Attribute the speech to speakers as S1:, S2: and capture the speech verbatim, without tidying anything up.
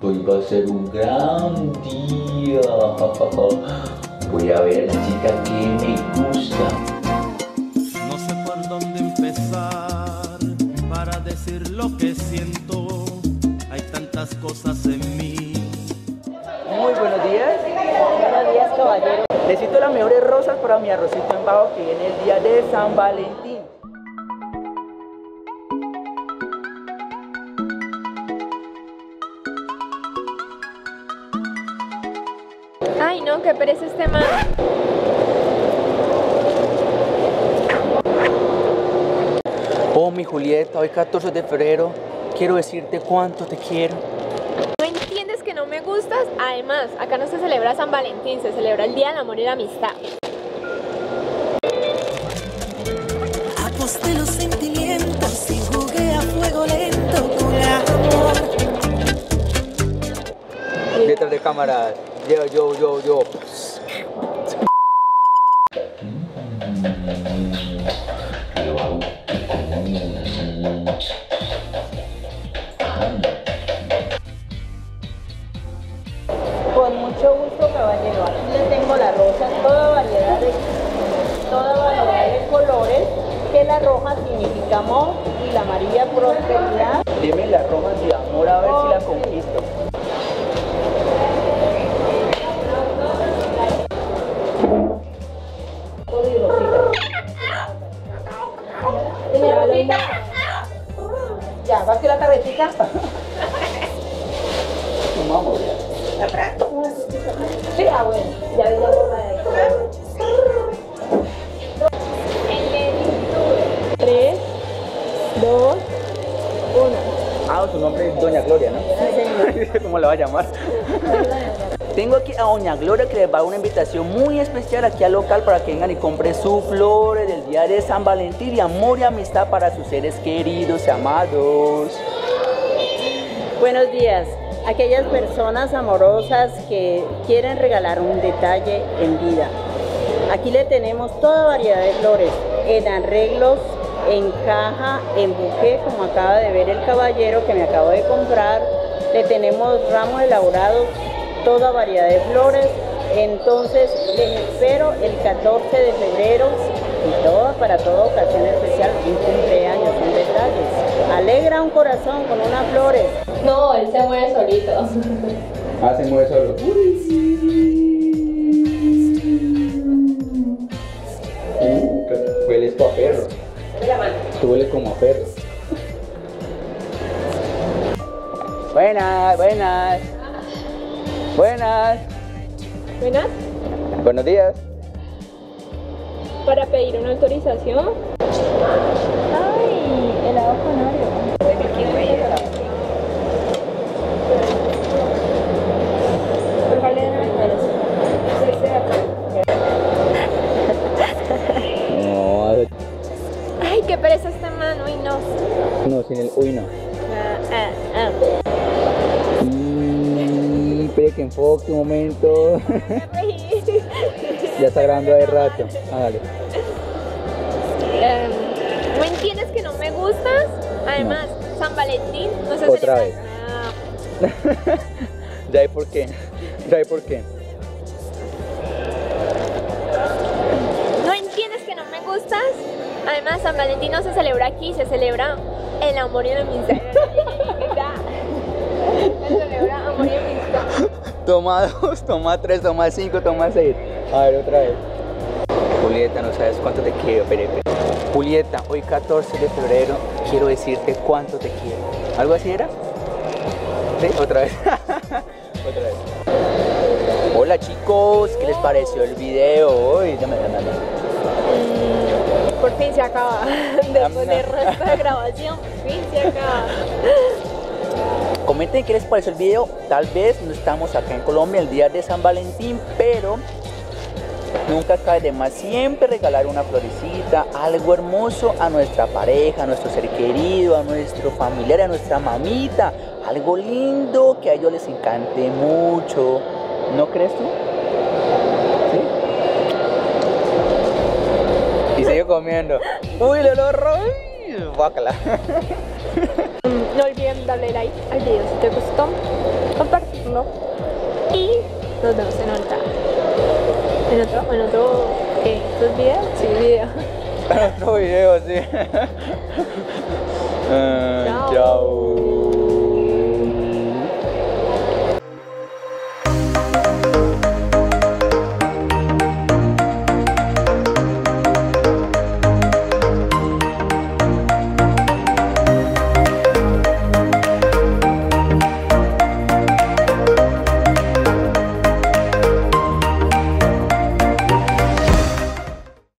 S1: Hoy va a ser un gran día. Voy a ver a la chica que me gusta.
S2: No sé por dónde empezar para decir lo que siento. Hay tantas cosas en mí.
S3: Muy buenos días. Buenos días, caballero. Necesito las mejores rosas para mi arrocito en bajo que viene el día de San Valentín.
S4: Ay, no, qué pereza este man.
S3: Oh, mi Julieta, hoy catorce de febrero, quiero decirte cuánto te quiero.
S4: ¿No entiendes que no me gustas? Además, acá no se celebra San Valentín, se celebra el Día del Amor y la Amistad.
S5: Aposté los sentimientos y jugué a fuego lento con el amor.
S3: Detrás de cámara, yo, yo, yo, yo.
S6: Con mucho gusto, caballero. Aquí le tengo la rosa, toda variedad de, toda variedad de colores, que la roja significa amor y la amarilla prosperidad.
S3: Dime la roja de amor a ver si la conquisto.
S6: Ya, ¿va a la carretica?
S3: Tomamos ya.
S6: Sí, ah, bueno, ya vi la ropa de ahí. tres, dos, uno.
S3: Ah, su nombre es Doña Gloria, ¿no? ¿Cómo la va a llamar? Tengo aquí a Doña Gloria que les va a dar una invitación muy especial aquí al local para que vengan y compren sus flores del día de San Valentín y amor y amistad para sus seres queridos y amados.
S6: Buenos días. Aquellas personas amorosas que quieren regalar un detalle en vida. Aquí le tenemos toda variedad de flores, en arreglos, en caja, en buqué, como acaba de ver el caballero que me acabo de comprar. Le tenemos ramos elaborados, toda variedad de flores. Entonces les espero el catorce de febrero y todo, para toda ocasión especial, un cumpleaños, un detalle. Alegra un corazón con unas flores.
S4: No, él se mueve solito.
S3: Ah, se mueve solo. Uh, hueles como a perro. Tú hueles como a perro. Buenas, buenas. Buenas.
S4: ¿Buenas?
S3: Buenos días.
S4: Para pedir una autorización.
S6: Ay, helado canario.
S3: No,
S4: Ay, qué pereza este man, uy, no.
S3: no, sin el uy no.
S4: Ah, ah, ah.
S3: Mm, espere que enfoque un momento. Ya está grabando de rato. Ah, dale.
S4: Em, ¿No entiendes que no me gustas? Además, San Valentín no se
S3: Otra
S4: celebra.
S3: vez.
S4: Ah,
S3: Ya hay por qué. Ya hay por qué.
S4: ¿No entiendes que no me gustas? Además, San Valentín no se celebra aquí, se celebra el amor y la amistad. Se celebra amor y amistad.
S3: Toma dos, toma tres, toma cinco, toma seis. A ver, otra vez. Julieta, no sabes cuánto te quiero, pero, pero. Julieta, hoy catorce de febrero quiero decirte cuánto te quiero. ¿Algo así era? ¿Sí? Otra vez. Otra vez. Hola chicos, ¿qué les pareció el video? Uy, dame, dame, dame.
S4: Por fin se acaba. Después de resto de grabación, por fin se acaba.
S3: Comenten qué les pareció el video. Tal vez no estamos acá en Colombia el día de San Valentín, pero nunca cae de más siempre regalar una florecita, algo hermoso a nuestra pareja, a nuestro ser querido, a nuestro familiar, a nuestra mamita. Algo lindo que a ellos les encante mucho. ¿No crees tú? ¿Sí? Y sigue comiendo. Uy, el olor. Uy, guácala.
S4: No olviden darle like al video si te gustó, compartirlo y nos vemos en otra. En otro, en otro, ¿qué? ¿Otros videos? Sí, video.
S3: En otro video, sí. Uh,
S4: Chao.
S3: chao.